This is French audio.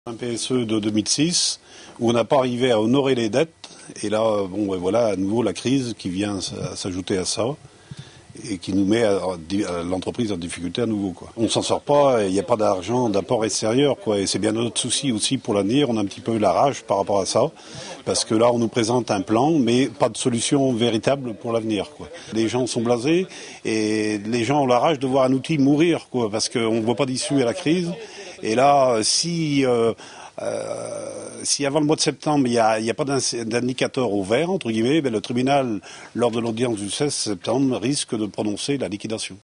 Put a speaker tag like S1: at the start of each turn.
S1: Un PSE de 2006 où on n'a pas arrivé à honorer les dettes et là, bon, voilà, à nouveau la crise qui vient s'ajouter à ça et qui nous met l'entreprise en difficulté à nouveau, quoi. On s'en sort pas, il n'y a pas d'argent d'apport extérieur, quoi, et c'est bien notre souci aussi pour l'avenir. On a un petit peu la rage par rapport à ça parce que là on nous présente un plan mais pas de solution véritable pour l'avenir, quoi. Les gens sont blasés et les gens ont la rage de voir un outil mourir, quoi, parce qu'on ne voit pas d'issue à la crise. Et là, si avant le mois de septembre, il n'y a pas d'indicateur au vert, entre guillemets, ben le tribunal, lors de l'audience du 16 septembre, risque de prononcer la liquidation.